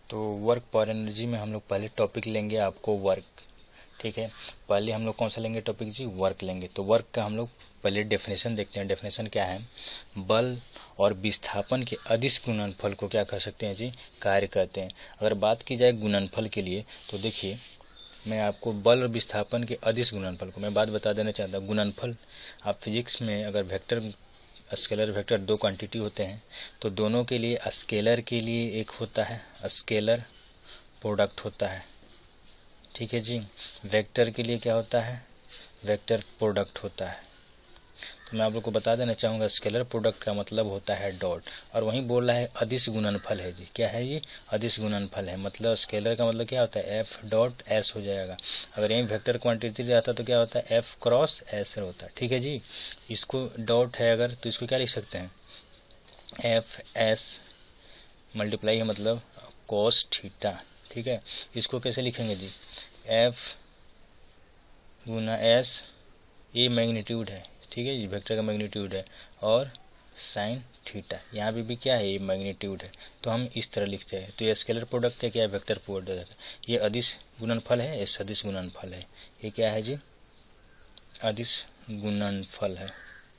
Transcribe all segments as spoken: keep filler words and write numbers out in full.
तो वर्क पर एनर्जी में हम लोग पहले टॉपिक लेंगे आपको वर्क, ठीक है। पहले हम लोग कौन सा लेंगे टॉपिक जी, वर्क लेंगे। तो वर्क का हम लोग पहले डेफिनेशन देखते हैं। डेफिनेशन क्या है, बल और विस्थापन के अदिश गुणनफल को क्या कह सकते हैं जी, कार्य कहते हैं। अगर बात की जाए गुणनफल के लिए तो देखिए मैं आपको बल और विस्थापन के अदिश गुणनफल को मैं बात बता देना चाहता हूँ। गुणनफल आप फिजिक्स में अगर वेक्टर स्केलर वेक्टर दो क्वांटिटी होते हैं तो दोनों के लिए स्केलर के लिए एक होता है स्केलर प्रोडक्ट होता है, ठीक है जी। वेक्टर के लिए क्या होता है, वेक्टर प्रोडक्ट होता है। तो मैं आप लोग को बता देना चाहूँगा स्केलर प्रोडक्ट का मतलब होता है डॉट, और वहीं बोल रहा है अदिश गुणनफल है जी। क्या है ये, अदिश गुणनफल है। मतलब स्केलर का मतलब क्या होता है, एफ डॉट एस हो जाएगा। अगर यही वेक्टर क्वांटिटी रहता तो क्या होता है, एफ क्रॉस एस होता है, ठीक है जी। इसको डॉट है अगर तो इसको क्या लिख सकते हैं, एफ एस मल्टीप्लाई है मतलब कॉस थीटा, ठीक है। इसको कैसे लिखेंगे जी, एफ गुना एस, ये मैग्नीट्यूड है, ठीक है जी, वेक्टर का मैग्नीट्यूड है, और साइन थीटा, यहाँ पे भी क्या है, ये मैग्नीट्यूड है। तो हम इस तरह लिखते हैं। तो ये स्केलर प्रोडक्ट है, क्या वेक्टर प्रोडक्ट है। ये अदिश गुणनफल है, ये सदिश गुणनफल है। ये क्या है जी, अदिश गुणनफल है।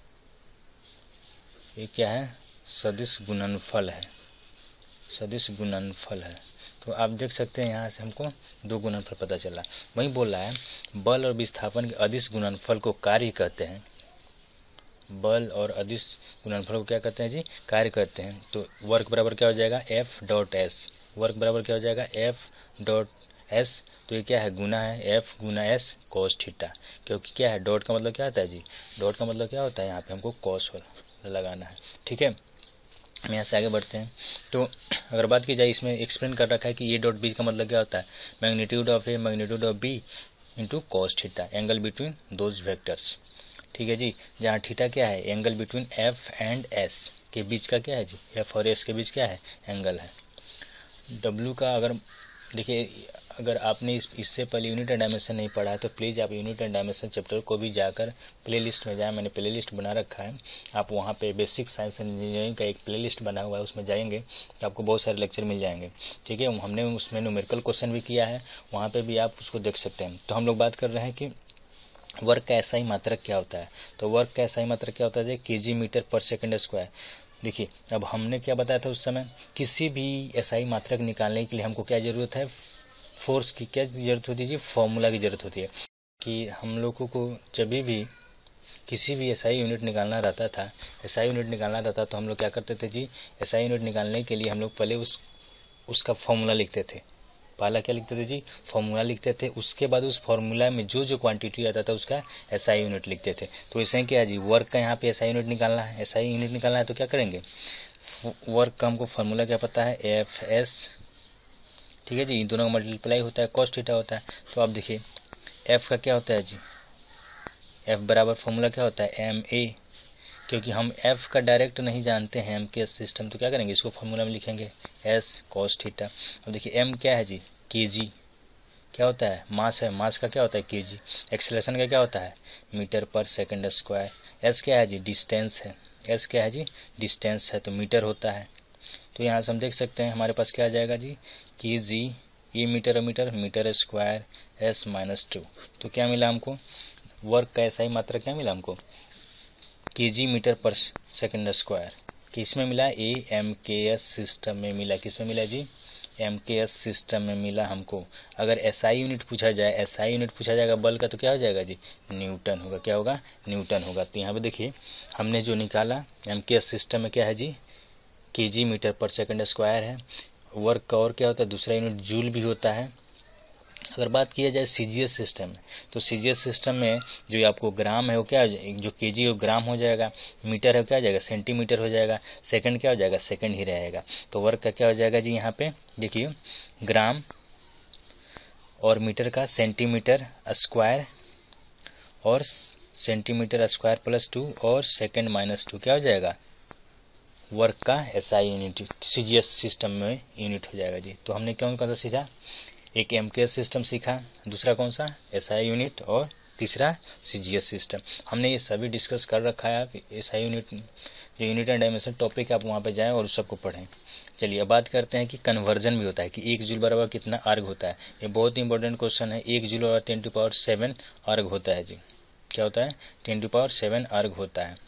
ये क्या है, सदिश गुणनफल है, सदिश गुणनफल है। तो आप देख सकते हैं यहाँ से हमको दो गुणनफल पता चला। वही बोल रहा है बल और विस्थापन के अदिश गुणनफल को कार्य कहते हैं। बल और अदिश गुणनफल को क्या कहते हैं जी, कार्य कहते हैं। तो वर्क बराबर क्या हो जाएगा, एफ डॉट एस। वर्क बराबर क्या हो जाएगा, एफ डॉट एस। तो ये क्या है, गुना है, एफ गुना एस कॉस थीटा। क्योंकि क्या है, डॉट का मतलब क्या होता है जी, डॉट का मतलब क्या होता है, यहाँ पे हमको कॉस लगाना है, ठीक है। हम यहाँ से आगे बढ़ते हैं। तो अगर बात की जाए, इसमें एक्सप्लेन कर रखा है कि ये डॉट बी का मतलब क्या होता है, magnitude of A magnitude of B into cos theta, angle between those vectors, ठीक है जी। जहाँ थीटा क्या है, angle between F and S के बीच का क्या है जी, एफ और एस के बीच क्या है, एंगल है। डब्ल्यू का अगर देखिए, अगर आपने इस इससे पहले यूनिट एंड डायमेंशन नहीं पढ़ा है तो प्लीज़ आप यूनिट एंड डायमेंशन चैप्टर को भी जाकर प्लेलिस्ट में जाएं। मैंने प्लेलिस्ट बना रखा है, आप वहाँ पे बेसिक साइंस एंड इंजीनियरिंग का एक प्लेलिस्ट बना हुआ है, उसमें जाएंगे तो आपको बहुत सारे लेक्चर मिल जाएंगे, ठीक है। हमने उसमें न्यूमेरिकल क्वेश्चन भी किया है, वहाँ पर भी आप उसको देख सकते हैं। तो हम लोग बात कर रहे हैं कि वर्क का एसआई मात्रक क्या होता है। तो वर्क का एसआई मात्रक क्या होता है, केजी मीटर पर सेकंड स्क्वायर। देखिए अब हमने क्या बताया था उस समय, किसी भी एसआई मात्रक निकालने के लिए हमको क्या जरूरत है, फोर्स की क्या जरूरत होती है जी, फॉर्मूला की जरूरत होती है। कि हम लोगों को जब भी किसी भी एसआई यूनिट निकालना रहता था, एसआई यूनिट निकालना रहता तो हम लोग क्या करते थे जी, एसआई यूनिट निकालने के लिए हम लोग पहले उस उसका फॉर्मूला लिखते थे। पहला क्या लिखते थे जी, फॉर्मूला लिखते थे। उसके बाद उस फॉर्मूला में जो जो क्वांटिटी आता था उसका एसआई यूनिट लिखते थे। तो इसमें क्या है जी, वर्क का यहाँ पे एसआई यूनिट निकालना है, एसआई यूनिट निकालना है तो क्या करेंगे, वर्क का हमको फॉर्मूला क्या पता है, एफ एस, ठीक है जी। इन दोनों का मल्टीप्लाई होता है, कॉस थीटा होता है। तो आप देखिए एफ का क्या होता है जी, एफ बराबर फॉर्मूला क्या होता है, एम ए। क्योंकि हम एफ का डायरेक्ट नहीं जानते हैं एम के सिस्टम, तो क्या करेंगे, इसको फॉर्मूला में लिखेंगे एस कॉस थीटा। अब देखिए एम क्या है जी, केजी क्या होता है, मास है, मास का क्या होता है केजी। एक्सेलरेशन का क्या होता है, मीटर पर सेकंड स्क्वायर। एस क्या है जी, डिस्टेंस है, एस क्या है जी, डिस्टेंस है, तो मीटर होता है। तो यहाँ से हम देख सकते हैं हमारे पास क्या आ जाएगा जी, के जी, ये metre metre metre square, S minus two. तो क्या मिला हमको, वर्क का ऐसा ही मात्रा क्या मिला हमको, के जी मीटर पर सेकंड स्क्वायर। किस में मिला, a M K S system में मिला। किस में मिला जी, एम के एस सिस्टम में मिला हमको। अगर एसआई यूनिट पूछा जाए, एसआई यूनिट पूछा जाएगा बल का, तो क्या हो जाएगा जी, न्यूटन होगा। क्या होगा, न्यूटन होगा। तो यहाँ पे देखिए हमने जो निकाला एम के एस सिस्टम में क्या है जी, केजी मीटर पर सेकंड स्क्वायर है। वर्क का और क्या होता है, दूसरा यूनिट जूल भी होता है। अगर बात किया जाए सीजीएस सिस्टम में, तो सीजीएस सिस्टम में जो आपको ग्राम है वो क्या हो जाएगा, जो केजी है वो ग्राम हो जाएगा, मीटर है वो क्या हो जाएगा, सेंटीमीटर हो जाएगा, सेकंड क्या हो जाएगा, सेकंड ही रहेगा। तो वर्क का क्या हो जाएगा जी, यहाँ पे देखिए ग्राम और मीटर का सेंटीमीटर स्क्वायर, और सेंटीमीटर स्क्वायर प्लस टू, और सेकंड माइनस टू, क्या हो जाएगा, वर्क का एसआई यूनिट सीजीएस सिस्टम में यूनिट हो जाएगा जी। तो हमने कौन कौन सा सीखा, एक एमकेएस सिस्टम सीखा, दूसरा कौन सा, एसआई यूनिट, और तीसरा सीजीएस सिस्टम। हमने ये सभी डिस्कस कर रखा है। आप एसआई यूनिट जो यूनिट एंड डायमेंशन टॉपिक है आप वहाँ पे जाएं और उस सबको पढ़ें। चलिए अब बात करते हैं कि कन्वर्जन भी होता है कि एक जूल बराबर कितना अर्ग होता है। ये बहुत ही इंपॉर्टेंट क्वेश्चन है। एक जूल बराबर टेन टू पावर सेवन अर्ग होता है जी। क्या होता है? टेन टू पावर सेवन अर्ग होता है।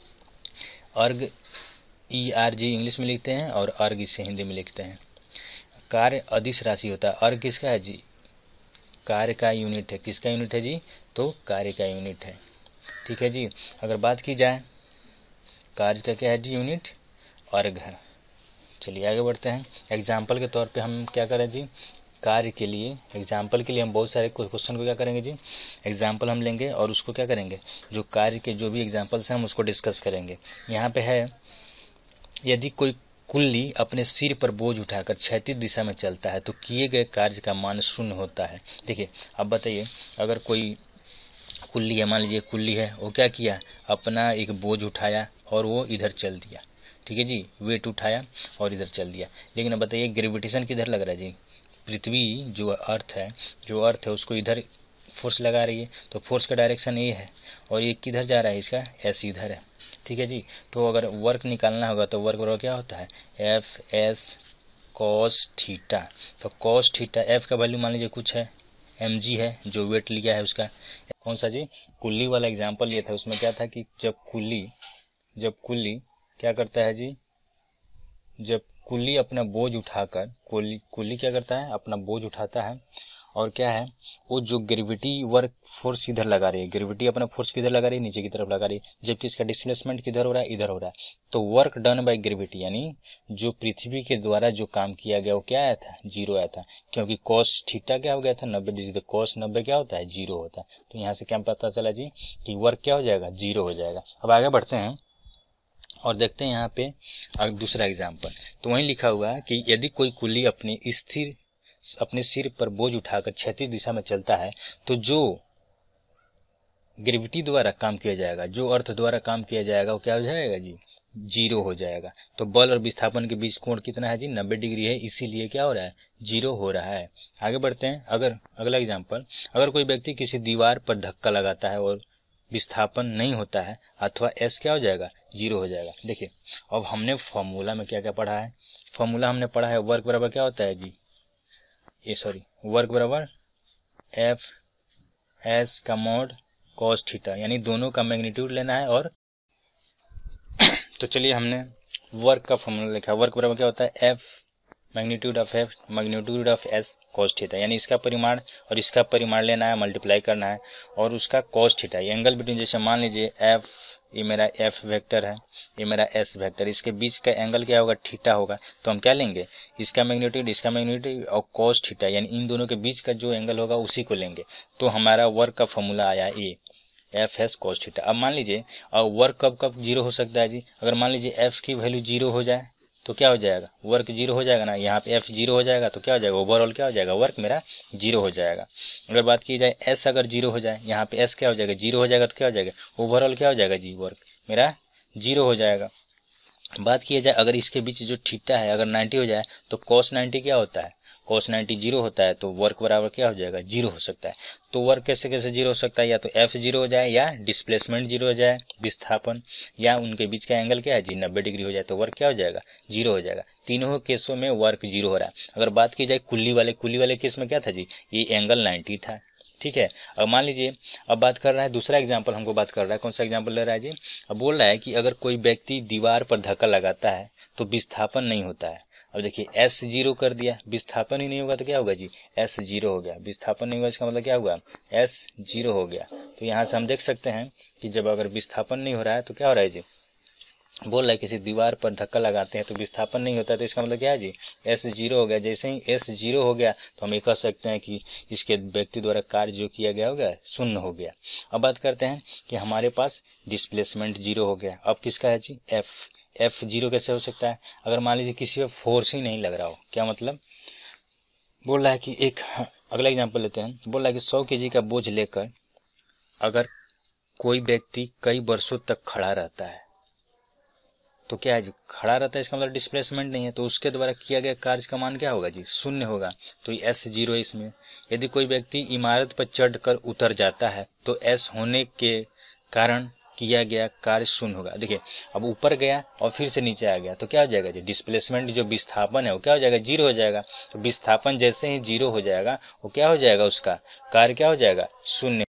अर्ग ई आर जी इंग्लिश में लिखते हैं और अर्ग इसे हिंदी में लिखते हैं। कार्य अदिश राशि होता है। अर्ग किसका है जी? कार्य का यूनिट है। किसका यूनिट है जी? तो कार्य का यूनिट है। ठीक है जी। अगर बात की जाए कार्य का क्या है जी? यूनिट अर्ग है। चलिए आगे बढ़ते हैं। एग्जाम्पल के तौर पे हम क्या करें जी? कार्य के लिए एग्जाम्पल के लिए हम बहुत सारे क्वेश्चन को क्या करेंगे जी? एग्जाम्पल हम लेंगे और उसको क्या करेंगे? जो कार्य के जो भी एग्जाम्पल्स हैं हम उसको डिस्कस करेंगे। यहाँ पे है, यदि कोई कुल्ली अपने सिर पर बोझ उठाकर क्षैतिज दिशा में चलता है तो किए गए कार्य का मान शून्य होता है। देखिए अब बताइए, अगर कोई कुल्ली है, मान लीजिए कुल्ली है, वो क्या किया? अपना एक बोझ उठाया और वो इधर चल दिया। ठीक है जी, वेट उठाया और इधर चल दिया। लेकिन अब बताइए ग्रेविटेशन किधर लग रहा है जी? पृथ्वी जो अर्थ है जो अर्थ है उसको इधर फोर्स लगा रही है, तो फोर्स का डायरेक्शन ये है और ये किधर जा रहा है? इसका एस इधर है। ठीक है जी। तो अगर वर्क निकालना होगा तो वर्क बराबर क्या होता है? F S cos theta. तो कॉस थीटा एफ का वैल्यू मान लीजिए कुछ है, एम जी है जो वेट लिया है उसका। कौन सा जी? कुल्ली वाला एग्जाम्पल लिया था। उसमें क्या था कि जब कुल्ली जब कुल्ली क्या करता है जी? जब कुल्ली अपना बोझ उठाकर कुल्ली कुल्ली क्या करता है? अपना बोझ उठाता है और क्या है, वो जो ग्रेविटी वर्क फोर्स इधर लगा रही है, ग्रेविटी अपना फोर्स किधर लगा रही है? नीचे की तरफ लगा रही है, जबकि इसका डिस्प्लेसमेंट किधर हो रहा है? इधर हो रहा है। तो वर्क डन बाय ग्रेविटी यानी जो पृथ्वी के द्वारा जो काम किया गया वो क्या आया था? जीरो आया था, क्योंकि कॉस थीटा क्या हो गया था? नब्बे डिग्री। तो कॉस नब्बे क्या होता है? जीरो होता है। तो यहाँ से क्या पता चला जी कि वर्क क्या हो जाएगा? जीरो हो जाएगा। अब आगे बढ़ते हैं और देखते हैं यहाँ पे अगर दूसरा एग्जाम्पल। तो वहीं लिखा हुआ है कि यदि कोई कुल्ली अपनी स्थिर अपने सिर पर बोझ उठाकर क्षैतिज दिशा में चलता है तो जो ग्रेविटी द्वारा काम किया जाएगा, जो अर्थ द्वारा काम किया जाएगा वो क्या हो जाएगा जी? जीरो हो जाएगा। तो बल और विस्थापन के बीच कोण कितना है जी? नब्बे डिग्री है, इसीलिए क्या हो रहा है? जीरो हो रहा है। आगे बढ़ते हैं। अगर अगला एग्जाम्पल, अगर कोई व्यक्ति किसी दीवार पर धक्का लगाता है और विस्थापन नहीं होता है अथवा एस क्या हो जाएगा? जीरो हो जाएगा। देखिए अब हमने फॉर्मूला में क्या क्या पढ़ा है? फॉर्मूला हमने पढ़ा है वर्क बराबर क्या होता है जी? ये सॉरी वर्क बराबर एफ एस का मॉड कॉस थीटा, यानी दोनों का मैग्नीट्यूड लेना है। और तो चलिए हमने वर्क का फॉर्मूला लिखा। वर्क बराबर क्या होता है? F magnitude of F magnitude of S cos theta, यानी इसका परिमाण और इसका परिमाण लेना है, मल्टीप्लाई करना है और उसका कॉस थीटा। ये एंगल बिटवीन, जैसे मान लीजिए एफ, ये मेरा एफ वेक्टर है, ये मेरा एस वेक्टर, इसके बीच का एंगल क्या होगा? थीटा होगा। तो हम क्या लेंगे? इसका मैग्नीट्यूड इसका मैग्नीट्यूड और कॉस थीटा, यानी इन दोनों के बीच का जो एंगल होगा उसी को लेंगे। तो हमारा वर्क का फॉर्मूला आया a F S cos theta. अब मान लीजिए और वर्क कब कब जीरो हो सकता है जी? अगर मान लीजिए एफ की वैल्यू जीरो हो जाए तो क्या हो जाएगा? वर्क जीरो हो जाएगा ना। यहाँ पे एफ जीरो हो जाएगा तो क्या हो जाएगा? ओवरऑल क्या हो जाएगा? वर्क मेरा जीरो हो जाएगा। अगर बात की जाए एस अगर जीरो हो जाए, यहाँ पे एस क्या हो जाएगा? जीरो हो जाएगा तो क्या हो जाएगा? ओवरऑल क्या हो जाएगा जी? वर्क मेरा जीरो हो जाएगा। बात किया जाए अगर इसके बीच जो थीटा है अगर नाइन्टी हो जाए तो कॉस नाइन्टी क्या होता है? कॉस नाइन्टी जीरो होता है, तो वर्क बराबर क्या हो जाएगा? जीरो हो सकता है। तो वर्क कैसे कैसे जीरो हो सकता है? या तो एफ जीरो हो जाए, या डिस्प्लेसमेंट जीरो हो जाए, विस्थापन, या उनके बीच का एंगल क्या है जी? नब्बे डिग्री हो जाए, तो वर्क क्या हो जाएगा? जीरो हो जाएगा। तीनों केसों में वर्क जीरो हो रहा है। अगर बात की जाए कुल्ली वाले कुल्ली वाले केस में क्या था जी? ये एंगल नाइन्टी था। ठीक है। अब मान लीजिए अब बात कर रहा है दूसरा एग्जाम्पल, हमको बात कर रहा है कौन सा एग्जाम्पल ले रहा है जी? अब बोल रहा है कि अगर कोई व्यक्ति दीवार पर धक्का लगाता है तो विस्थापन नहीं होता है। अब देखिए एस जीरो कर दिया, विस्थापन ही नहीं होगा तो क्या होगा जी? एस जीरो हो गया। विस्थापन नहीं हुआ इसका मतलब क्या हुआ? एस जीरो हो गया। तो यहाँ से हम देख सकते हैं कि जब अगर विस्थापन नहीं हो रहा है तो क्या हो रहा है जी? बोल रहा है किसी दीवार पर धक्का लगाते हैं तो विस्थापन नहीं होता, तो इसका मतलब क्या है जी? एस जीरो हो गया। जैसे ही एस जीरो हो गया तो हम ये कह सकते हैं कि इसके व्यक्ति द्वारा कार्य जो किया गया होगा शून्य हो गया। अब बात करते हैं कि हमारे पास डिस्प्लेसमेंट जीरो हो गया। अब किसका है जी? एफ। एफ जीरो कैसे हो सकता है? अगर मान लीजिए किसी पर फोर्स ही नहीं लग रहा हो। क्या मतलब? बोल रहा है कि एक अगला एग्जाम्पल लेते हैं। बोल रहा है कि सौ के जी का बोझ लेकर अगर कोई व्यक्ति कई वर्षों तक खड़ा रहता है तो क्या है जी, खड़ा रहता है, इसका मतलब डिस्प्लेसमेंट नहीं है, तो उसके द्वारा किया गया कार्य का मान क्या होगा जी, शून्य होगा। तो एस जीरो है इसमें। यदि कोई व्यक्ति इमारत पर चढ़कर उतर जाता है तो एस होने के कारण किया गया कार्य शून्य होगा। देखिए अब ऊपर गया और फिर से नीचे आ गया तो क्या हो जाएगा जी, डिस्प्लेसमेंट जो विस्थापन है वो क्या हो जाएगा, जीरो हो जाएगा। तो विस्थापन जैसे ही जीरो हो जाएगा वो क्या हो जाएगा, उसका कार्य क्या हो जाएगा, शून्य।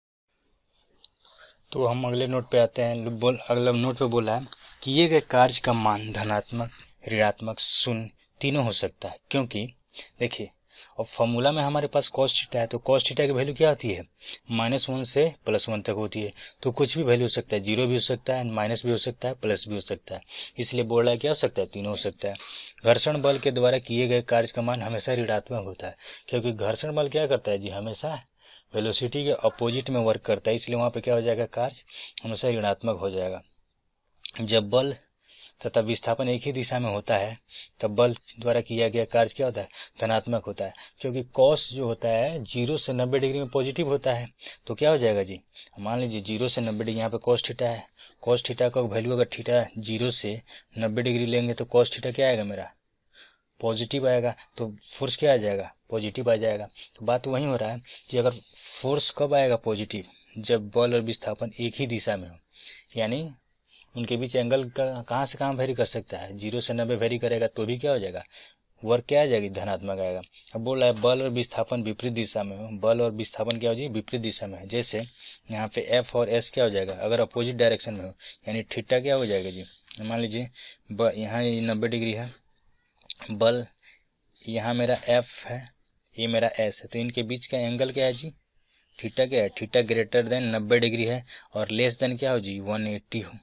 तो हम अगले नोट पे आते हैं। बोल अगला नोट पे बोला है किए गए कार्य का मान धनात्मक, ऋणात्मक, शून्य तीनों हो सकता है। क्योंकि देखिए और फॉर्मूला में हमारे पास कॉस थीटा है, तो कॉस थीटा की वैल्यू क्या होती है, माइनस वन से प्लस वन तक होती है। तो कुछ भी वैल्यू हो सकता है, जीरो भी हो सकता है, माइनस भी हो सकता है, प्लस भी हो सकता है। इसलिए बोल रहा है क्या हो सकता है, तीनों हो सकता है। घर्षण बल के द्वारा किए गए कार्य का मान हमेशा ऋणात्मक होता है, क्योंकि घर्षण बल क्या करता है जी, हमेशा वेलोसिटी के अपोजिट में वर्क करता है, इसलिए वहां पे क्या हो जाएगा, कार्य हमेशा ऋणात्मक हो जाएगा। जब बल तथा विस्थापन एक ही दिशा में होता है तब बल द्वारा किया गया कार्य क्या होता है, धनात्मक होता है, क्योंकि कॉस जो होता है जीरो से नब्बे डिग्री में पॉजिटिव होता है। तो क्या हो जाएगा जी, मान लीजिए जीरो से नब्बे डिग्री, यहाँ पे कॉस थीटा है, कॉस थीटा का वैल्यू अगर थीटा जीरो से नब्बे डिग्री लेंगे तो कॉस थीटा क्या आएगा, मेरा पॉजिटिव आएगा, तो फोर्स क्या आ जाएगा, पॉजिटिव आ जाएगा। तो बात वही हो रहा है कि अगर फोर्स कब आएगा पॉजिटिव, जब बल और विस्थापन एक ही दिशा में हो, यानी उनके बीच एंगल का कहाँ से कहाँ वेरी कर सकता है, जीरो से नब्बे वेरी करेगा तो भी क्या हो जाएगा, वर्क क्या आ जाएगी, धनात्मक आएगा। अब बोल रहा है बल और विस्थापन विपरीत दिशा में हो, बल और विस्थापन क्या हो जाएगी, विपरीत दिशा में है। जैसे यहाँ पे एफ और एस क्या हो जाएगा, अगर अपोजिट डायरेक्शन में हो, यानी थीटा क्या हो जाएगा जी, मान लीजिए यहाँ नब्बे डिग्री है, बल यहाँ मेरा एफ है, ये मेरा एस है, तो इनके बीच का एंगल क्या है जी, थीटा क्या है, थीटा ग्रेटर देन नब्बे डिग्री है और लेस देन क्या हो जी, वन एट्टी हो।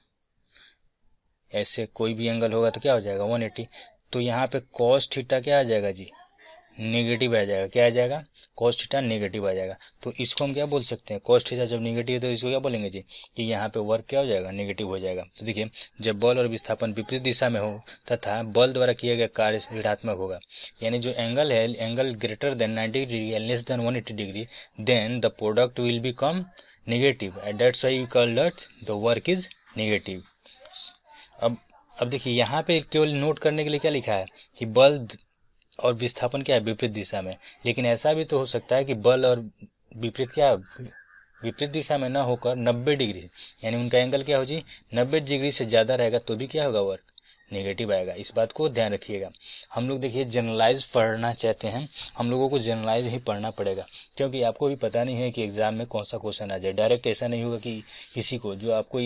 ऐसे कोई भी एंगल होगा तो क्या हो जाएगा, वन एट्टी। तो यहाँ पे कॉस थीटा क्या आ जाएगा जी, नेगेटिव आ जाएगा। क्या आ जाएगा, कॉस थीटा नेगेटिव आ जाएगा। तो इसको हम क्या बोल सकते हैं, कॉस थीटा जब नेगेटिव है तो इसको क्या बोलेंगे जी, कि यहाँ पे वर्क क्या हो जाएगा, नेगेटिव हो जाएगा। तो देखिए जब बल और विस्थापन विपरीत दिशा में हो तथा बल द्वारा किया गया कार्य ऋणात्मक होगा, यानी जो एंगल है, angle greater than ninety degree and less than one eighty degree, then the product will become negative and that's why we call that the work is negative. अब अब देखिए यहाँ पे केवल नोट करने के लिए क्या लिखा है कि बल और विस्थापन क्या है, विपरीत दिशा में। लेकिन ऐसा भी तो हो सकता है कि बल और विपरीत क्या, विपरीत दिशा में ना होकर नब्बे डिग्री, यानी उनका एंगल क्या हो जी, नब्बे डिग्री से ज्यादा रहेगा तो भी क्या होगा, वर्क नेगेटिव आएगा। इस बात को ध्यान रखिएगा। हम लोग देखिए जनरलाइज पढ़ना चाहते हैं, हम लोगों को जनरलाइज ही पढ़ना पड़ेगा, क्योंकि आपको भी पता नहीं है कि एग्जाम में कौन सा क्वेश्चन आ जाए। डायरेक्ट ऐसा नहीं होगा कि किसी को जो आपको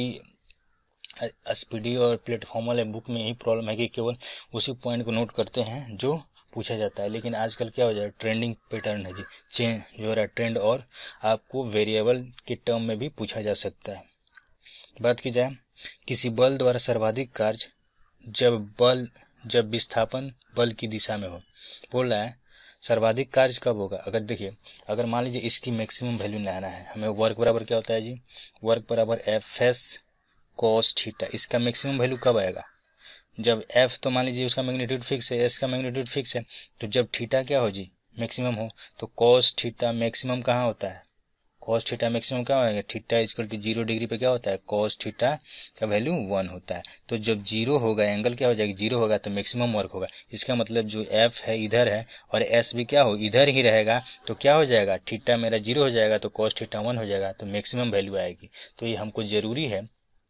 एसपीडी और प्लेटफॉर्म वाले बुक में यही प्रॉब्लम है कि केवल उसी पॉइंट को नोट करते हैं जो पूछा जाता है। लेकिन आजकल क्या हो जाए, ट्रेंडिंग पैटर्न है जी, चेंज जो हो रहा है ट्रेंड, और आपको वेरिएबल के टर्म में भी पूछा जा सकता है। बात की जाए किसी बल द्वारा सर्वाधिक कार्य जब बल जब विस्थापन बल की दिशा में हो, बोल रहा है सर्वाधिक कार्य कब होगा। अगर देखिए अगर मान लीजिए इसकी मैक्सिमम वैल्यू लाना है हमें, वर्क बराबर क्या होता है जी, वर्क बराबर एफ एस कॉस थीटा, इसका मैक्सिमम वैल्यू कब आएगा, जब f तो मान लीजिए उसका मैग्नीट्यूड फिक्स है, s का मैग्नीट्यूड फिक्स है, तो जब थीटा क्या हो जी, मैक्सिमम हो, तो cos थीटा मैक्सिमम कहाँ होता है, cos थीटा मैक्सिमम क्या होगा, theta equal to zero degree पे क्या होता है, cos थीटा का वैल्यू वन होता है। तो जब जीरो होगा एंगल क्या हो जाएगा, जीरो होगा तो मैक्सिमम वर्क होगा। इसका मतलब जो f है इधर है और s भी क्या हो, इधर ही रहेगा, तो क्या हो जाएगा, थीटा मेरा जीरो हो जाएगा तो cos थीटा वन हो जाएगा, तो मैक्सिमम वैल्यू आएगी। तो ये हमको जरूरी है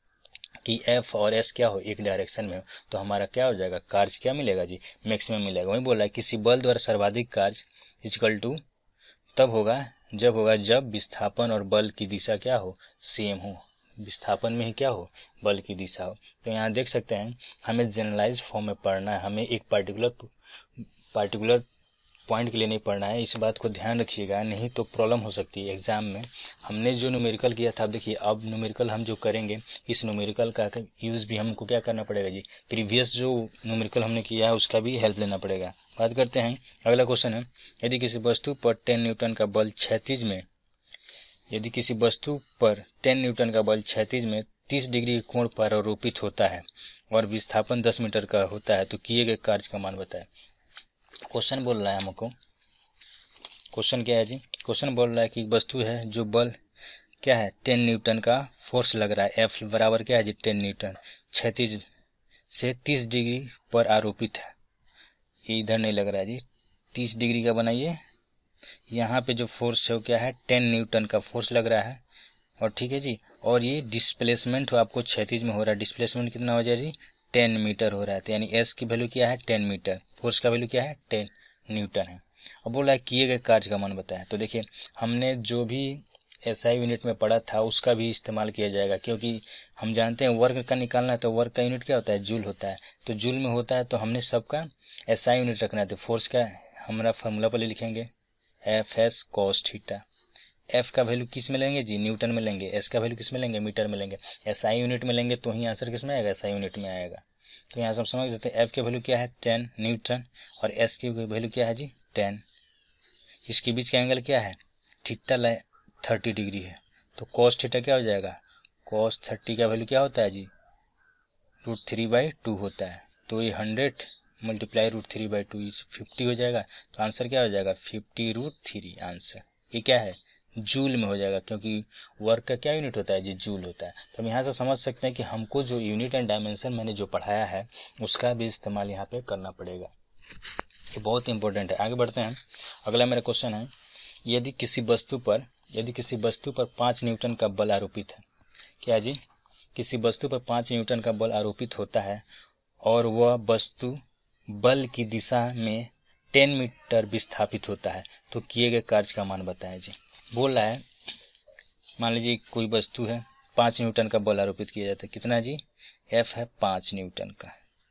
कि f और s क्या हो, एक डायरेक्शन में हो, तो हमारा क्या हो जाएगा, कार्य क्या मिलेगा जी, मैक्सिमम मिलेगा। वही बोला है किसी बल द्वारा सर्वाधिक कार्य इक्वल टू तब होगा जब होगा जब विस्थापन और बल की दिशा क्या हो, सेम हो, विस्थापन में ही क्या हो, बल की दिशा हो। तो यहाँ देख सकते हैं हमें जनरलाइज फॉर्म में पढ़ना है, हमें एक पार्टिकुलर पार्टिकुलर पॉइंट के लिए नहीं पढ़ना है। इस बात को ध्यान रखिएगा, नहीं तो प्रॉब्लम हो सकती है एग्जाम में। हमने जो न्यूमेरिकल किया था, अब देखिए अब न्यूमेरिकल हम जो करेंगे, इस न्यूमेरिकल का यूज भी हमको क्या करना पड़ेगा जी, प्रीवियस जो न्यूमेरिकल हमने किया है उसका भी हेल्प लेना पड़ेगा। बात करते हैं, अगला क्वेश्चन है, यदि किसी वस्तु पर टेन न्यूटन का बल क्षैतिज में यदि किसी वस्तु पर टेन न्यूटन का बल क्षैतिज में तीस डिग्री कोण पर आरोपित होता है और विस्थापन दस मीटर का होता है, तो किए गए कार्य का मान बताएं। क्वेश्चन बोल रहा है हमको, क्वेश्चन क्या है जी, क्वेश्चन बोल रहा है कि वस्तु है जो बल क्या है, टेन न्यूटन का फोर्स लग रहा है, एफ बराबर क्या है जी, टेन न्यूटन, क्षैतिज से तीस डिग्री पर आरोपित है। ये इधर नहीं लग रहा है जी, तीस डिग्री का बनाइए। यहाँ पे जो फोर्स है वो क्या है, टेन न्यूटन का फोर्स लग रहा है। और ठीक है जी, और ये डिस्प्लेसमेंट हो आपको क्षैतिज में हो रहा है। डिस्प्लेसमेंट कितना हो जाए जी, टेन मीटर हो रहा है। तो यानी एस की वैल्यू क्या है, टेन मीटर। फोर्स का वैल्यू क्या है, टेन न्यूटन है। अब बोला है किए गए कार्य का मान बताया। तो देखिए हमने जो भी एसआई यूनिट में पढ़ा था उसका भी इस्तेमाल किया जाएगा, क्योंकि हम जानते हैं वर्क का निकालना है तो वर्क का यूनिट क्या होता है, जूल होता है। तो जूल में होता है तो हमने सबका एसआई यूनिट रखना है। तो फोर्स का हमारा फॉर्मूला पहले लिखेंगे, F S cos theta. F का वैल्यू किस में लेंगे जी, न्यूटन में लेंगे। एस का वैल्यू किस में लेंगे, मीटर में लेंगे। एसआई यूनिट में लेंगे तो ही आंसर किस में आएगा, एसआई यूनिट में आएगा। तो यहाँ से हम समझ सकते हैं एफ की वैल्यू क्या है, टेन न्यूटन, और एस की वैल्यू क्या है जी, टेन। इसके बीच का एंगल क्या है, थीटा थर्टी डिग्री है। तो कॉस थीटा क्या हो जाएगा, कॉस थर्टी का वैल्यू क्या होता है जी, रूट थ्री बाई टू होता है। तो ये hundred multiply root three by two is fifty हो जाएगा। तो आंसर क्या हो जाएगा, फिफ्टी रूट थ्री आंसर। ये क्या है, जूल में हो जाएगा, क्योंकि वर्क का क्या यूनिट होता है जी, जूल होता है। तो हम यहाँ से समझ सकते हैं कि हमको जो यूनिट एंड डायमेंशन मैंने जो पढ़ाया है उसका भी इस्तेमाल यहाँ पे करना पड़ेगा। ये बहुत इंपॉर्टेंट है। आगे बढ़ते हैं। अगला मेरा क्वेश्चन है, यदि किसी वस्तु पर यदि किसी वस्तु पर पाँच न्यूटन का बल आरोपित है, क्या जी, किसी वस्तु पर पाँच न्यूटन का बल आरोपित होता है और वह वस्तु बल की दिशा में टेन मीटर विस्थापित होता है, तो किए गए कार्य का मान बताएं जी। बोल रहा है, मान लीजिए कोई वस्तु है, पाँच न्यूटन का बल आरोपित किया जाता है। कितना जी, एफ है पाँच न्यूटन का।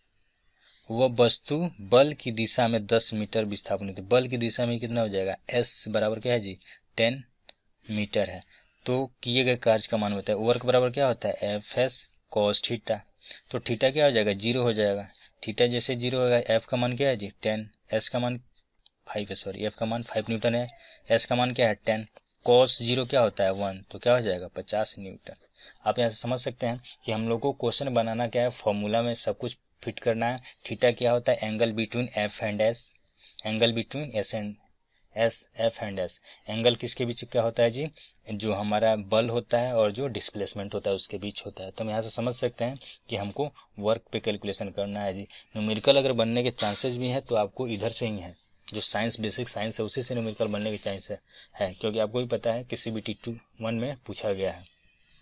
वह वस्तु बल की दिशा में दस मीटर विस्थापन होती है। बल की दिशा में कितना हो जाएगा, एस बराबर क्या है जी, टेन मीटर है। तो किए गए कार्य का मान बताए। वर्क बराबर क्या होता है, एफ एस कॉस थीटा। तो थीटा क्या हो जाएगा, जीरो हो जाएगा। थीटा जैसे जीरो होगा, एफ का मान क्या है जी, टेन। एस का मान फाइव है, सॉरी एफ का मान फाइव न्यूटन है। एस का मान क्या है, टेन। कॉस जीरो क्या होता है, वन। तो क्या हो जाएगा, पचास न्यूटन। आप यहाँ से समझ सकते हैं कि हम लोग को क्वेश्चन बनाना क्या है, फॉर्मूला में सब कुछ फिट करना है। थीटा क्या होता है, angle between F and S. Angle between S and S, F and S. Angle किसके बीच क्या होता है जी, जो हमारा बल होता है और जो डिस्प्लेसमेंट होता है उसके बीच होता है। तो हम यहाँ से समझ सकते हैं कि हमको वर्क पे कैलकुलेशन करना है जी। न्यूमेरिकल अगर बनने के चांसेस भी हैं तो आपको इधर से ही है, जो साइंस बेसिक साइंस है उसी से न्यूमेरिकल बनने के चांस है, है क्योंकि आपको भी पता है किसी भी टी टू वन में पूछा गया है।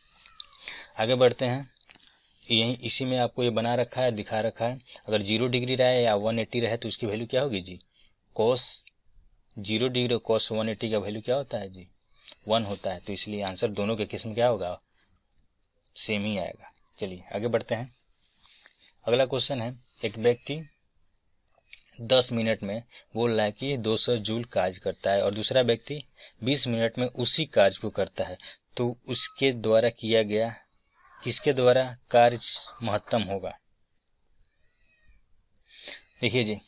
आगे बढ़ते हैं। यही इसी में आपको ये बना रखा है, दिखा रखा है। अगर जीरो डिग्री रहे या वन एट्टी रहे तो उसकी वैल्यू क्या होगी जी, cos zero degree cos one eighty का वैल्यू क्या होता है जी, वन होता है। तो इसलिए आंसर दोनों के केस में क्या होगा, सेम ही आएगा। चलिए आगे बढ़ते हैं। अगला क्वेश्चन है, एक व्यक्ति दस मिनट में बोल रहा है कि दो सौ जूल कार्य करता है और दूसरा व्यक्ति बीस मिनट में उसी कार्य को करता है, तो उसके द्वारा किया गया किसके द्वारा कार्य महत्तम होगा। देखिए जी,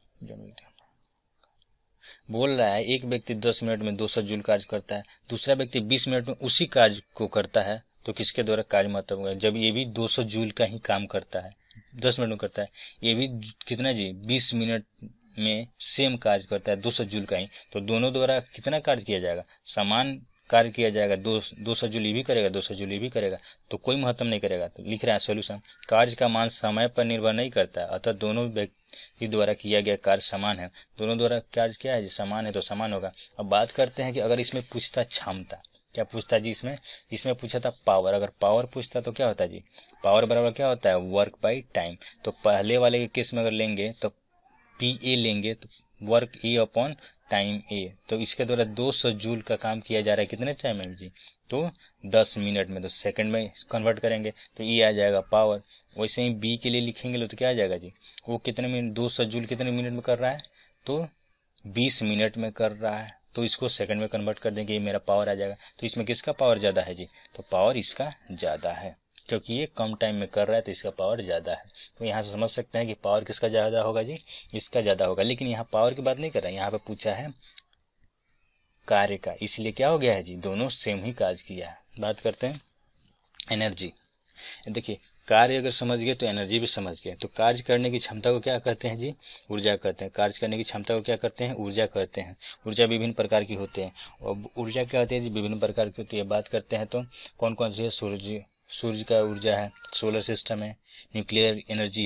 बोल रहा है एक व्यक्ति दस मिनट में दो सौ जूल कार्य करता है, दूसरा व्यक्ति बीस मिनट में उसी कार्य को करता है, तो किसके द्वारा कार्य महत्तम होगा। जब ये भी दो सौ जूल का ही काम करता है, दस मिनट में करता है, ये भी कितना जी, बीस मिनट में सेम कार्य करता है, दो सौ जूल का ही, तो दोनों द्वारा कितना कार्य किया जाएगा, समान कार्य किया जाएगा। दो दो सौ जूल ये भी करेगा, दो सौ जूल ये भी करेगा, तो कोई महत्तम नहीं करेगा। तो लिख रहा है सोल्यूशन, कार्य का मान समय पर निर्भर नहीं करता है, अतः दोनों व्यक्ति द्वारा किया गया कार्य समान है। दोनों द्वारा कार्य क्या है जी, समान है, तो समान होगा। अब बात करते हैं कि अगर इसमें पूछता क्षमता, क्या पूछता जी, इसमें इसमें पूछा था पावर। अगर पावर पूछता तो क्या होता जी, पावर बराबर क्या होता है, वर्क बाई टाइम। तो पहले वाले के केस में अगर लेंगे तो पी ए लेंगे, तो work A upon time A. तो इसके द्वारा दो सौ जूल का काम किया जा रहा है कितने टाइम में जी, तो दस मिनट में। तो सेकंड में कन्वर्ट करेंगे तो ये आ जाएगा पावर। वैसे ही बी के लिए लिखेंगे तो क्या आ जाएगा जी, वो कितने मिनट, दो सौ जूल कितने मिनट में कर रहा है, तो बीस मिनट में कर रहा है। तो इसको सेकंड में कन्वर्ट कर देंगे, ये मेरा पावर आ जाएगा। तो इसमें किसका पावर ज़्यादा है जी, तो पावर इसका ज़्यादा है, क्योंकि ये कम टाइम में कर रहा है तो इसका पावर ज़्यादा है। तो यहाँ से समझ सकते हैं कि पावर किसका ज़्यादा होगा जी, इसका ज़्यादा होगा। लेकिन यहाँ पावर की बात नहीं कर रहा है, यहाँ पे पूछा है कार्य का, इसलिए क्या हो गया है जी, दोनों सेम ही कार्य किया है। बात करते हैं एनर्जी। देखिए कार्य अगर समझ गए तो एनर्जी भी समझ गए। तो कार्य करने की क्षमता को क्या कहते हैं जी, ऊर्जा कहते हैं। कार्य करने की क्षमता को क्या कहते हैं, ऊर्जा कहते हैं। ऊर्जा विभिन्न प्रकार की होते हैं, और ऊर्जा क्या होती है जी, विभिन्न प्रकार की होती है। बात करते हैं तो कौन कौन सी है, सूर्य सूर्य का ऊर्जा है, सोलर सिस्टम है, न्यूक्लियर एनर्जी है,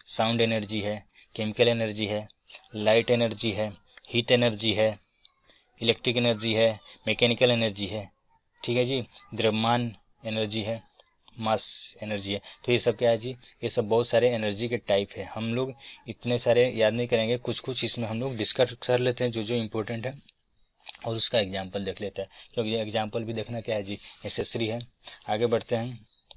साउंड एनर्जी है, केमिकल एनर्जी है, लाइट एनर्जी है, हीट एनर्जी है, इलेक्ट्रिक एनर्जी है, मैकेनिकल एनर्जी है, ठीक है जी, द्रव्यमान एनर्जी है, मास एनर्जी है। तो ये सब क्या है जी, ये सब बहुत सारे एनर्जी के टाइप है। हम लोग इतने सारे याद नहीं करेंगे, कुछ कुछ इसमें हम लोग डिस्कस कर लेते हैं जो जो इम्पोर्टेंट है और उसका एग्जाम्पल देख लेते हैं, क्योंकि एग्जाम्पल भी देखना क्या है जी, नेसेसरी है। आगे बढ़ते हैं,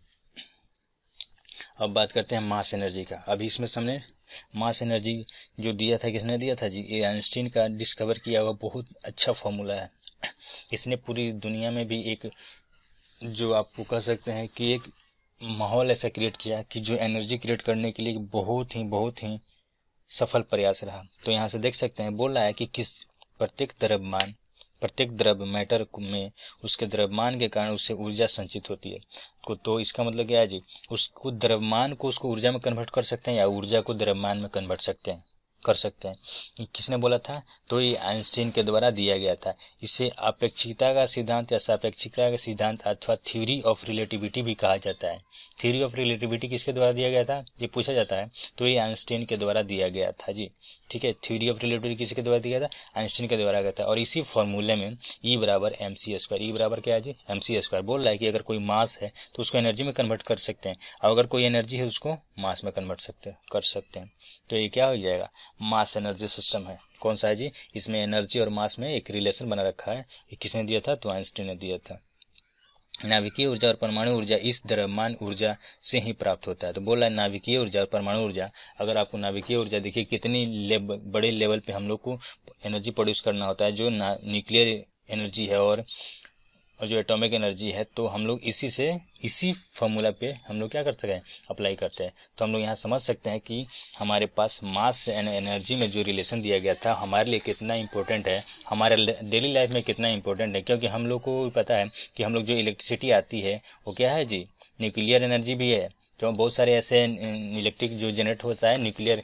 अब बात करते हैं मास एनर्जी का। अभी इसमें सामने मास एनर्जी जो दिया था, किसने दिया था जी, ये आइंस्टीन का डिस्कवर किया हुआ बहुत अच्छा फॉर्मूला है। इसने पूरी दुनिया में भी एक, जो आपको कह सकते हैं कि एक माहौल ऐसा क्रिएट किया कि जो एनर्जी क्रिएट करने के लिए बहुत ही बहुत ही सफल प्रयास रहा। तो यहाँ से देख सकते हैं, बोल रहा है कि किस प्रत्येक द्रव्यमान, प्रत्येक द्रव्य मैटर में उसके द्रव्यमान के कारण उससे ऊर्जा संचित होती है। तो इसका मतलब क्या है जी, उसको द्रव्यमान को उसको ऊर्जा में कन्वर्ट कर सकते हैं या ऊर्जा को द्रव्यमान में कन्वर्ट सकते हैं कर सकते हैं। किसने बोला था, तो ये आइंस्टीन के द्वारा दिया गया था। इसे अपेक्षिकता का सिद्धांत या सापेक्षिकता का सिद्धांत अथवा थ्योरी ऑफ रिलेटिविटी भी कहा जाता है। थ्योरी ऑफ रिलेटिविटी किसके द्वारा दिया गया था, ये पूछा जाता है, तो ये आइंस्टीन के द्वारा दिया गया था जी, ठीक है। थ्योरी ऑफ रिलेटिविटी किसके द्वारा दिया था, आइंस्टीन के द्वारा गया था। और इसी फॉर्मूले में ई बराबर एम सी स्क्वायर, ई बराबर क्या है जी, एम सी स्क्वायर। बोल रहा है कि अगर कोई मास है तो उसको एनर्जी में कन्वर्ट कर सकते हैं, और अगर कोई एनर्जी है उसको मास में कन्वर्ट सकते कर सकते हैं। तो ये क्या हो जाएगा, मास एनर्जी सिस्टम है। कौन सा है जी, इसमें एनर्जी और मास में एक रिलेशन बना रखा है। ये किसने दिया था, तो आइंस्टीन ने दिया था। नाभिकीय ऊर्जा और परमाणु ऊर्जा इस द्रव्यमान ऊर्जा से ही प्राप्त होता है। तो बोल रहा है नाभिकीय ऊर्जा और परमाणु ऊर्जा, अगर आपको नाभिकीय ऊर्जा देखिए कितनी लेब, बड़े लेवल पे हम लोग को एनर्जी प्रोड्यूस करना होता है, जो न्यूक्लियर एनर्जी है और और जो एटॉमिक एनर्जी है, तो हम लोग इसी से इसी फॉर्मूला पे हम लोग क्या कर सकते हैं, अप्लाई करते हैं। तो हम लोग यहाँ समझ सकते हैं कि हमारे पास मास एंड एनर्जी में जो रिलेशन दिया गया था हमारे लिए कितना इंपॉर्टेंट है, हमारे डेली लाइफ में कितना इंपॉर्टेंट है। क्योंकि हम लोग को पता है कि हम लोग जो इलेक्ट्रिसिटी आती है वो क्या है जी, न्यूक्लियर एनर्जी भी है। तो बहुत सारे ऐसे इलेक्ट्रिक जो जनरेट होता है न्यूक्लियर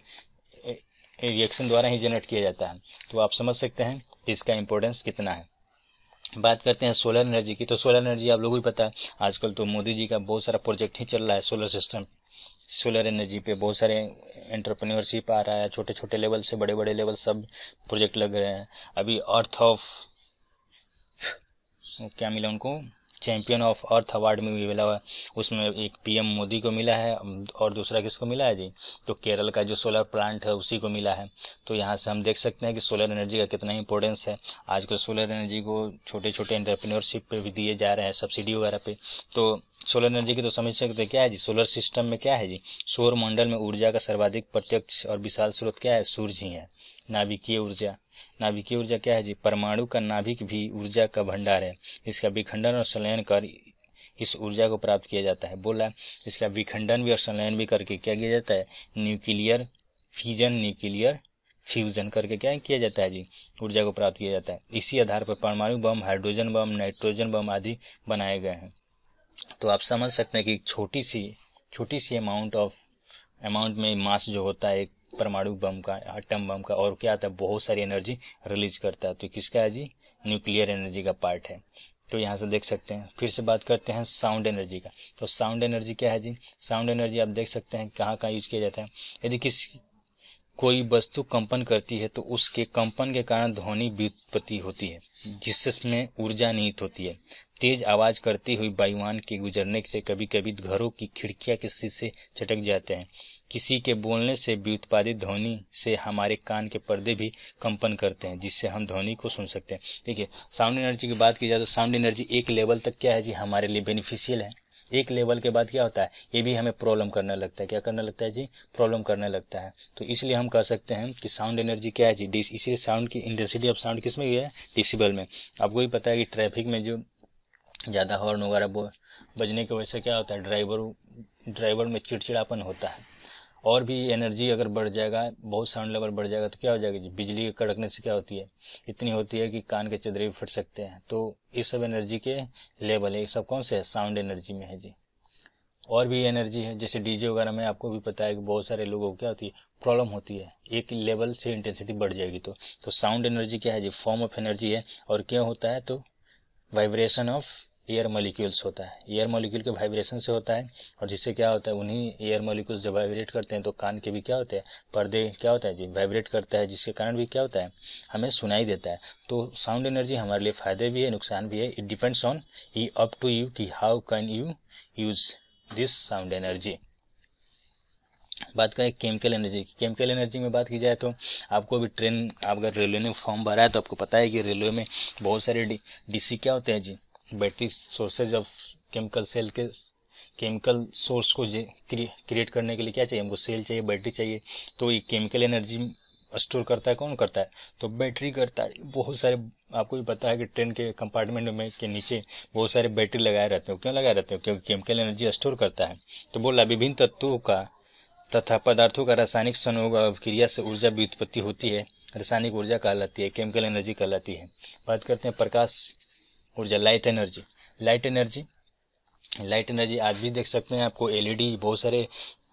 रिएक्शन द्वारा ही जनरेट किया जाता है। तो आप समझ सकते हैं इसका इम्पोर्टेंस कितना है। बात करते हैं सोलर एनर्जी की। तो सोलर एनर्जी आप लोगों को पता है, आजकल तो मोदी जी का बहुत सारा प्रोजेक्ट ही चल रहा है सोलर सिस्टम। सोलर एनर्जी पे बहुत सारे एंटरप्रेन्योरशिप आ रहा है, छोटे छोटे लेवल से बड़े बड़े लेवल सब प्रोजेक्ट लग रहे हैं। अभी अर्थ ऑफ क्या मिला उनको, चैंपियन ऑफ अर्थ अवार्ड में भी मिला हुआ है, उसमें एक पीएम मोदी को मिला है और दूसरा किसको मिला है जी, तो केरल का जो सोलर प्लांट है उसी को मिला है। तो यहाँ से हम देख सकते हैं कि सोलर एनर्जी का कितना इंपॉर्टेंस है। आजकल सोलर एनर्जी को छोटे छोटे एंटरप्रेन्योरशिप पे भी दिए जा रहे हैं, सब्सिडी वगैरह पे। तो सोलर एनर्जी की तो समझ सकते हैं क्या है जी, सोलर सिस्टम में क्या है जी, सौर मंडल में ऊर्जा का सर्वाधिक प्रत्यक्ष और विशाल स्रोत क्या है, सूर्य ही है। नाभिकीय ऊर्जा, नाभिकीय ऊर्जा क्या है जी, परमाणु का नाभिक भी ऊर्जा का भंडार है। इसका विखंडन और संलयन कर इस ऊर्जा को प्राप्त किया जाता है। बोला है इसका विखंडन भी और संलयन भी करके क्या किया जाता है, न्यूक्लियर फ्यूजन, न्यूक्लियर फ्यूजन करके क्या किया जाता है जी, ऊर्जा को प्राप्त किया जाता है। इसी आधार पर परमाणु बम, हाइड्रोजन बम, नाइट्रोजन बम आदि बनाए गए हैं। तो आप समझ सकते हैं कि छोटी सी छोटी सी अमाउंट ऑफ अमाउंट में मास जो होता है एक परमाणु बम का, एटम बम का, और क्या आता है, बहुत सारी एनर्जी रिलीज करता है। तो किसका है जी, न्यूक्लियर एनर्जी का पार्ट है। तो यहाँ से देख सकते हैं। फिर से बात करते हैं साउंड एनर्जी का। तो साउंड एनर्जी क्या है जी, साउंड एनर्जी आप देख सकते हैं कहाँ कहाँ यूज किया जाता है। यदि किसी कोई वस्तु कंपन करती है तो उसके कंपन के कारण ध्वनि व्युत्पत्ति होती है, जिसमें ऊर्जा निहित होती है। तेज आवाज करती हुई वायुयान के गुजरने से कभी कभी घरों की खिड़कियां के शीशे चटक जाते हैं। किसी के बोलने से व्युत्पादित ध्वनि से हमारे कान के पर्दे भी कंपन करते हैं, जिससे हम ध्वनि को सुन सकते हैं। देखिए, साउंड एनर्जी की बात की जाए तो साउंड एनर्जी एक लेवल तक क्या है जी, हमारे लिए बेनिफिशियल है। एक लेवल के बाद क्या होता है, ये भी हमें प्रॉब्लम करने लगता है। क्या करने लगता है जी, प्रॉब्लम करने लगता है। तो इसलिए हम कह सकते हैं कि साउंड एनर्जी क्या है जी, इसीलिए साउंड की इंटेंसिटी ऑफ साउंड किस में है, डेसिबल में। आपको भी पता है कि ट्रैफिक में जो ज़्यादा हॉर्न वगैरह बजने की वजह से क्या होता है, ड्राइवर ड्राइवर में चिड़चिड़ापन होता है। और भी एनर्जी अगर बढ़ जाएगा, बहुत साउंड लेवल बढ़ जाएगा तो क्या हो जाएगा जी, बिजली के कड़कने से क्या होती है, इतनी होती है कि कान के चदरे भी फट सकते हैं। तो ये सब एनर्जी के लेवल है, ये सब कौन से है, साउंड एनर्जी में है जी। और भी एनर्जी है, जैसे डीजे वगैरह में आपको भी पता है कि बहुत सारे लोगों को क्या होती है, प्रॉब्लम होती है, एक लेवल से इंटेंसिटी बढ़ जाएगी। तो तो साउंड एनर्जी क्या है जी, फॉर्म ऑफ एनर्जी है। और क्या होता है, तो वाइब्रेशन ऑफ एयर मॉलिक्यूल्स होता है। एयर मॉलिक्यूल के वाइब्रेशन से होता है, और जिससे क्या होता है, उन्हीं एयर मॉलिक्यूल्स जब वाइब्रेट करते हैं तो कान के भी क्या होते हैं, पर्दे क्या होता है जी, वाइब्रेट करता है, जिसके कारण भी क्या होता है, हमें सुनाई देता है। तो साउंड एनर्जी हमारे लिए फायदे भी है, नुकसान भी है। It depends on uh up to you कि how can you use this sound energy. बात करें केमिकल एनर्जी की। केमिकल एनर्जी में बात की जाए तो आपको भी ट्रेन, आप अगर रेलवे में फॉर्म भरा है तो आपको पता है कि रेलवे में बहुत सारे डी डीसी क्या होते हैं जी, battery sources of chemical cell के केमिकल सोर्स को क्रिएट करने के लिए क्या चाहिए हमको, सेल चाहिए, बैटरी चाहिए। तो ये केमिकल एनर्जी स्टोर करता है, कौन करता है, तो बैटरी करता है। बहुत सारे, आपको भी पता है कि ट्रेन के कंपार्टमेंट में के नीचे बहुत सारे बैटरी लगाए रहते हैं। क्यों लगाए रहते हैं, क्योंकि केमिकल एनर्जी स्टोर करता है। तो बोला विभिन्न तत्वों का तथा पदार्थों का रासायनिक संयोग और क्रिया से ऊर्जा की उत्पत्ति होती है, रासायनिक ऊर्जा कहलाती है, केमिकल एनर्जी कहलाती है। बात करते हैं प्रकाश ऊर्जा, light energy. Light energy light energy आज भी देख सकते हैं आपको, एलईडी बहुत सारे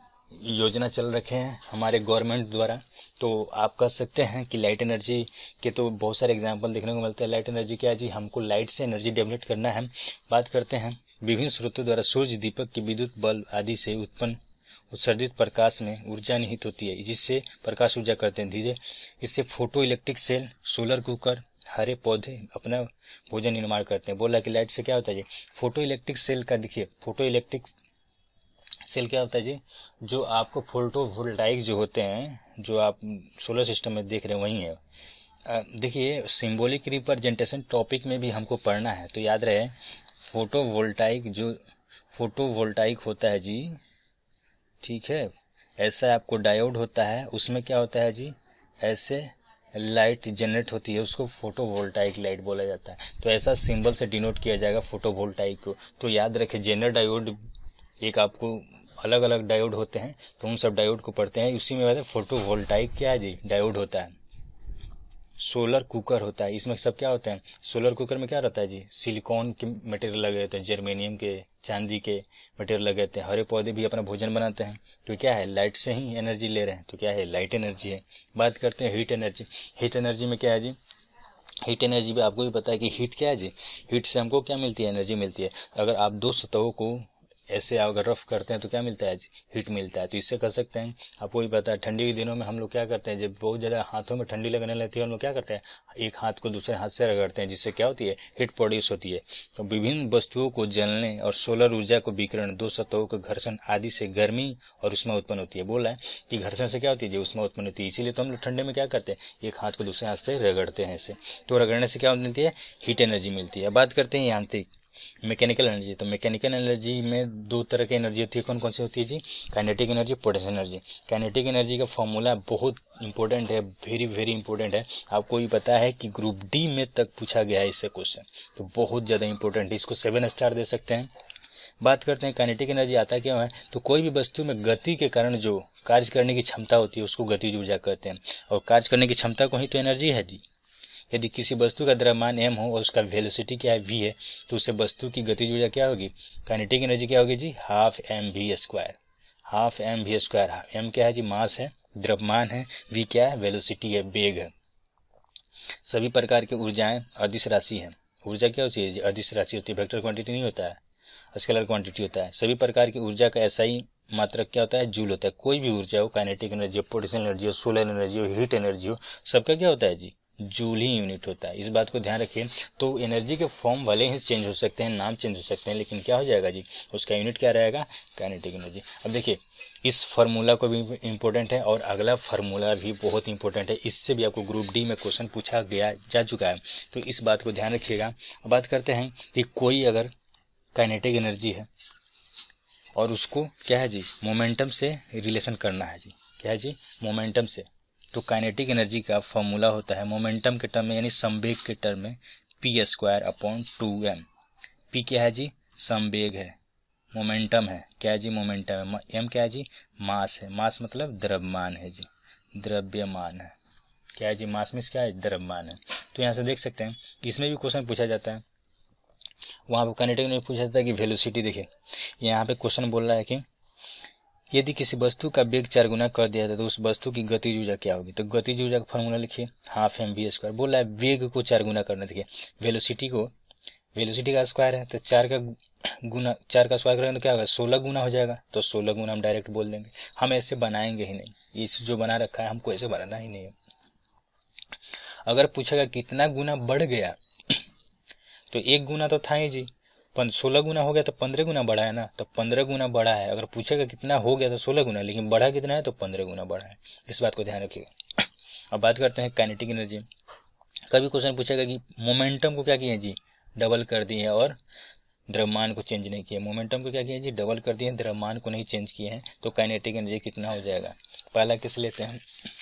योजना चल रखे हैं हमारे गवर्नमेंट द्वारा। तो आप कह सकते हैं कि लाइट एनर्जी के तो बहुत सारे एग्जाम्पल देखने को मिलते हैं। लाइट एनर्जी क्या है जी, हमको लाइट से एनर्जी डेवलप करना है। बात करते हैं विभिन्न स्रोतों द्वारा सूर्य, दीपक की विद्युत बल्ब आदि से उत्पन्न उत्सर्जित प्रकाश में ऊर्जा निहित होती है, जिससे प्रकाश ऊर्जा करते हैं धीरे। इससे photoelectric cell, solar cooker, हरे पौधे अपना भोजन निर्माण करते हैं। बोला कि लाइट से क्या होता है जी, फोटो इलेक्ट्रिक सेल का देखिए, फोटो इलेक्ट्रिक सेल क्या होता है जी, जो आपको फोटो वोल्टाइक जो होते हैं, जो आप सोलर सिस्टम में देख रहे हैं वही है। देखिए सिंबॉलिक रिप्रेजेंटेशन टॉपिक में भी हमको पढ़ना है, तो याद रहे फोटो वोल्टाइक, जो फोटो वोल्टाइक होता है जी, ठीक है, ऐसा आपको डायोड होता है, उसमें क्या होता है जी, ऐसे लाइट जनरेट होती है, उसको फोटो वोल्टाइक लाइट बोला जाता है। तो ऐसा सिंबल से डिनोट किया जाएगा फोटो वोल्टाइक को। तो याद रखें जेनर डायोड, एक आपको अलग अलग डायोड होते हैं, तो उन सब डायोड को पढ़ते हैं। उसी में फोटो वोल्टाइक क्या है जी, डायोड होता है। सोलर कुकर होता है, इसमें सब क्या होता है, सोलर कुकर में क्या रहता है जी, सिलिकॉन के मटेरियल लगे रहते हैं, जर्मेनियम के, चांदी के मटेरियल लगे रहते हैं। हरे पौधे भी अपना भोजन बनाते हैं, तो क्या है, लाइट से ही एनर्जी ले रहे हैं, तो क्या है, लाइट एनर्जी है। बात करते हैं हीट एनर्जी। हीट एनर्जी में क्या है जी, हीट एनर्जी भी आपको भी पता है कि हीट क्या है जी, हीट से हमको क्या मिलती है, एनर्जी मिलती है। अगर आप दो सतहों को ऐसे अगर रफ करते हैं तो क्या मिलता है जी, हीट मिलता है। तो इससे कर सकते हैं, आपको भी पता है ठंडी के दिनों में हम लोग क्या करते हैं, जब बहुत ज़्यादा हाथों में ठंडी लगने लगती है हम लोग क्या करते हैं, एक हाथ को दूसरे हाथ से रगड़ते हैं, जिससे क्या होती है, हीट प्रोड्यूस होती है। तो विभिन्न वस्तुओं को जलने और सोलर ऊर्जा को विकिरण, दो सतहों के घर्षण आदि से गर्मी और उष्मा उत्पन्न होती है। बोला है कि घर्षण से क्या होती है जी, उष्मा उत्पन्न होती है। इसीलिए तो हम लोग ठंडे में क्या करते हैं, एक हाथ को दूसरे हाथ से रगड़ते हैं ऐसे, तो रगड़ने से क्या मिलती है, हीट एनर्जी मिलती है। बात करते हैं यांत्रिक मैकेनिकल एनर्जी। तो मैकेनिकल एनर्जी में दो तरह की एनर्जी होती है, कौन कौन सी होती है जी, kinetic energy, potential energy. Kinetic energy का फॉर्मूला बहुत इंपॉर्टेंट है, वेरी वेरी इंपॉर्टेंट है। आपको भी पता है कि ग्रुप डी में तक पूछा गया है इससे क्वेश्चन, तो बहुत ज़्यादा इंपॉर्टेंट है, इसको सेवन स्टार दे सकते हैं। बात करते हैं काइनेटिक एनर्जी आता क्यों है, तो कोई भी वस्तु में गति के कारण जो कार्य करने की क्षमता होती है उसको गतिज ऊर्जा कहते हैं, और कार्य करने की क्षमता को ही तो एनर्जी है जी। यदि किसी वस्तु का द्रव्यमान m हो और उसका वेलोसिटी क्या है v है, तो उससे वस्तु की गतिज ऊर्जा क्या होगी, काइनेटिक एनर्जी क्या होगी जी, half M V square. Half M V square, m क्या है जी, मास है, द्रव्यमान है, v क्या है, वेलोसिटी है, वेग है। सभी प्रकार की ऊर्जाएं अदिश राशि है। ऊर्जा क्या होती है, अदिश राशि होती है, वेक्टर क्वांटिटी नहीं होता है, स्केलर क्वांटिटी होता है। सभी प्रकार की ऊर्जा का ऐसा ही मात्रक क्या होता है, जूल होता है। कोई भी ऊर्जा हो, काइनेटिक एनर्जी हो, पोटेंशियल एनर्जी हो, सोलर एनर्जी हो, हीट एनर्जी हो, सबका क्या होता है जी, जूल ही यूनिट होता है। इस बात को ध्यान रखिए। तो एनर्जी के फॉर्म भले ही चेंज हो सकते हैं, नाम चेंज हो सकते हैं, लेकिन क्या हो जाएगा जी, उसका यूनिट क्या रहेगा, काइनेटिक एनर्जी। अब देखिए इस फार्मूला को भी इम्पोर्टेंट है, और अगला फार्मूला भी बहुत इंपॉर्टेंट है, इससे भी आपको ग्रुप डी में क्वेश्चन पूछा गया जा चुका है, तो इस बात को ध्यान रखिएगा। बात करते हैं कि कोई अगर काइनेटिक एनर्जी है और उसको क्या है जी, मोमेंटम से रिलेशन करना है जी, क्या है जी, मोमेंटम से, तो काइनेटिक एनर्जी का फॉर्मूला होता है मोमेंटम के टर्म में, यानी संवेग के टर्म में, P square upon two M. P क्या है जी, संवेग है, मोमेंटम है, क्या है जी, मोमेंटम है, एम क्या है जी, मास है, मास मतलब द्रव्यमान है जी, द्रव्यमान है, क्या है जी, मास में क्या है, द्रव्यमान है। तो यहाँ से देख सकते हैं इसमें भी क्वेश्चन पूछा जाता है, वहाँ पर काइनेटिक में पूछा जाता है कि वेलोसिटी। देखिए यहाँ पे क्वेश्चन बोल रहा है कि यदि किसी वस्तु का वेग चार गुना कर दिया जाता है तो उस वस्तु की गतिज ऊर्जा क्या होगी, तो गतिज ऊर्जा का फॉर्मूला लिखिए, हाफ एम वी स्क्वायर। बोला है वेग को चार गुना करना, देखिए वेलोसिटी को वेलोसिटी का स्क्वायर है तो चार का गुना, चार का स्क्वायर करेंगे तो क्या होगा, सोलह गुना हो जाएगा। तो सोलह गुना हम डायरेक्ट बोल देंगे, हम ऐसे बनाएंगे ही नहीं, इस जो बना रखा है हमको ऐसे बनाना ही नहीं है। अगर पूछेगा कितना गुना बढ़ गया तो एक गुना तो था ही जी, सोलह गुना हो गया तो पंद्रह गुना बढ़ा है ना, तो पंद्रह गुना बढ़ा है। अगर पूछेगा कितना हो गया तो सोलह गुना, लेकिन बढ़ा कितना है तो पंद्रह गुना बढ़ा है। इस बात को ध्यान रखिएगा। अब बात करते हैं काइनेटिक एनर्जी। कभी क्वेश्चन पूछेगा कि मोमेंटम को क्या किए जी, डबल कर दिए हैं और द्रव्यमान को चेंज नहीं किया। मोमेंटम को क्या किया जी, डबल कर दिए, द्रव्यमान को नहीं चेंज किए हैं, तो काइनेटिक एनर्जी कितना हो जाएगा। पहला केस लेते हैं,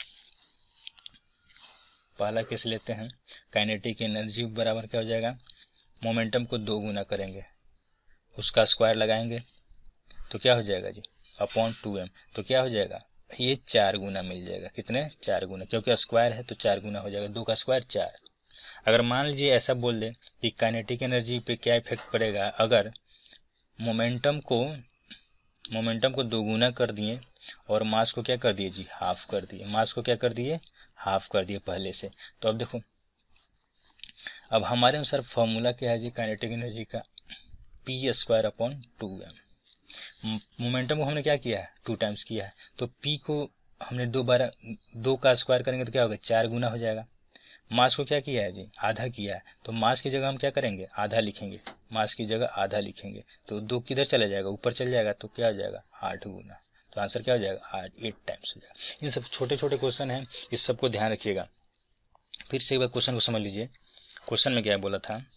पहला केस लेते हैं काइनेटिक एनर्जी बराबर क्या हो जाएगा, मोमेंटम को दो गुना करेंगे, उसका स्क्वायर लगाएंगे तो क्या हो जाएगा जी, अपॉन टू एम, तो क्या हो जाएगा, ये चार गुना मिल जाएगा। कितने, चार गुना, क्योंकि स्क्वायर है तो चार गुना हो जाएगा, दो का स्क्वायर चार। अगर मान लीजिए ऐसा बोल दे कि काइनेटिक एनर्जी पे क्या इफेक्ट पड़ेगा, अगर मोमेंटम को मोमेंटम को दो गुना कर दिए और मास को क्या कर दिए जी, हाफ कर दिए, मास को क्या कर दिए, हाफ कर दिए पहले से। तो अब देखो, अब हमारे अनुसार फॉर्मूला क्या है जी काइनेटिक एनर्जी का, P square upon two M. Momentum को हमने क्या किया है, टू टाइम्स किया है, तो पी को हमने दो बार दो का स्क्वायर करेंगे तो क्या होगा, चार गुना हो जाएगा। मास को क्या किया है जी, आधा किया है, तो मास की जगह हम क्या करेंगे, आधा लिखेंगे, मास की जगह आधा लिखेंगे, तो दो किधर चला जाएगा, ऊपर चल जाएगा, तो क्या हो जाएगा, आठ गुना। तो आंसर क्या हो जाएगा, आठ, एट टाइम्स हो जाएगा। इन सब छोटे छोटे क्वेश्चन हैं, इस सबको ध्यान रखिएगा। फिर से एक बार क्वेश्चन को समझ लीजिए। क्वेश्चन में क्या बोला था,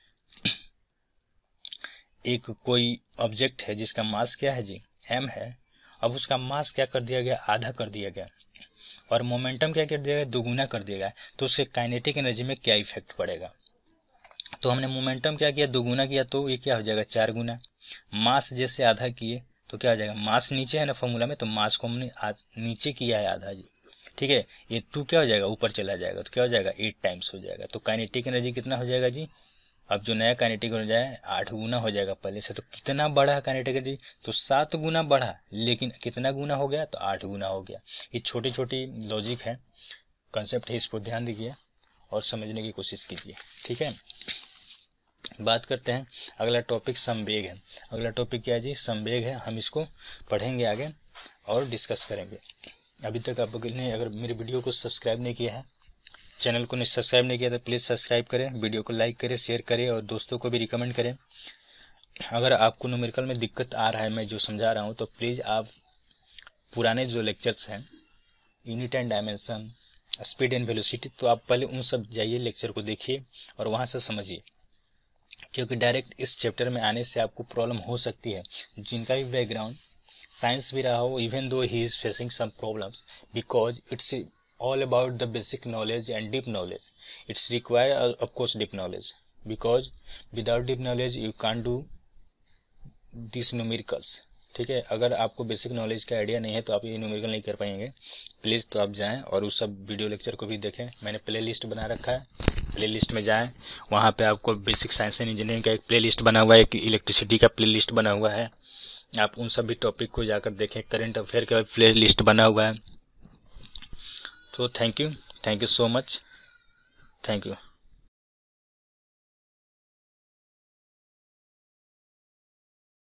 एक कोई ऑब्जेक्ट है जिसका मास क्या है जी, एम है। अब उसका मास क्या कर दिया गया, आधा कर दिया गया, और मोमेंटम क्या कर दिया गया, दोगुना कर दिया गया, तो उसके काइनेटिक एनर्जी में क्या इफेक्ट पड़ेगा। तो हमने मोमेंटम क्या किया, दोगुना किया, तो ये क्या हो जाएगा, चार गुना। मास जैसे आधा किए तो क्या हो जाएगा, मास नीचे है ना फॉर्मूला में, तो मास को हमने नीचे किया है आधा जी, ठीक है। ये टू क्या हो जाएगा, ऊपर चला जाएगा, तो क्या हो जाएगा, एट टाइम्स हो जाएगा। तो काइनेटिक एनर्जी कितना हो जाएगा जी, अब जो नया काइनेटिक हो जाए आठ गुना हो जाएगा पहले से। तो कितना बढ़ा काइनेटिक एनर्जी, तो सात गुना बढ़ा, लेकिन कितना गुना हो गया, तो आठ गुना हो गया। ये छोटी छोटी लॉजिक है, कंसेप्ट है, इस पर ध्यान दीजिए और समझने की कोशिश कीजिए, ठीक है। बात करते हैं, अगला टॉपिक संवेग है। अगला टॉपिक क्या है जी, संवेग है। हम इसको पढ़ेंगे आगे और डिस्कस करेंगे। अभी तक आप लोगों ने अगर मेरे वीडियो को सब्सक्राइब नहीं किया है, चैनल को सब्सक्राइब नहीं किया तो प्लीज़ सब्सक्राइब करें, वीडियो को लाइक करें, शेयर करें और दोस्तों को भी रिकमेंड करें। अगर आपको न्यूमेरिकल में दिक्कत आ रहा है मैं जो समझा रहा हूँ, तो प्लीज़ आप पुराने जो लेक्चर्स हैं, unit and dimension, speed and velocity, तो आप पहले उन सब जाइए, लेक्चर को देखिए और वहाँ से समझिए, क्योंकि डायरेक्ट इस चैप्टर में आने से आपको प्रॉब्लम हो सकती है। जिनका भी बैकग्राउंड साइंस भी रहा हो, even though he is facing some problems, because it's all about the basic knowledge and deep knowledge. It's require uh, of course deep knowledge, because without deep knowledge you can't do these numericals, ठीक है। अगर आपको basic knowledge का idea नहीं है तो आप ये न्यूमेरिकल नहीं कर पाएंगे। प्लीज़ तो आप जाएं और उस सब वीडियो लेक्चर को भी देखें, मैंने प्ले लिस्ट बना रखा है, प्ले लिस्ट में जाएं, वहाँ पे आपको बेसिक साइंस एंड इंजीनियरिंग का एक प्ले लिस्ट बना हुआ है, एक इलेक्ट्रिसिटी का प्ले लिस्ट बना हुआ है, आप उन सभी टॉपिक को जाकर देखें। करेंट अफेयर का प्ले लिस्ट बना हुआ है। तो thank you, thank you so much, thank you.